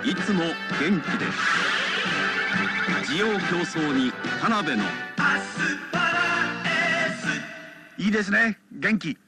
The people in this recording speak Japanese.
いつも元気で滋養強壮に田辺のアスパラエス。いいですね、元気。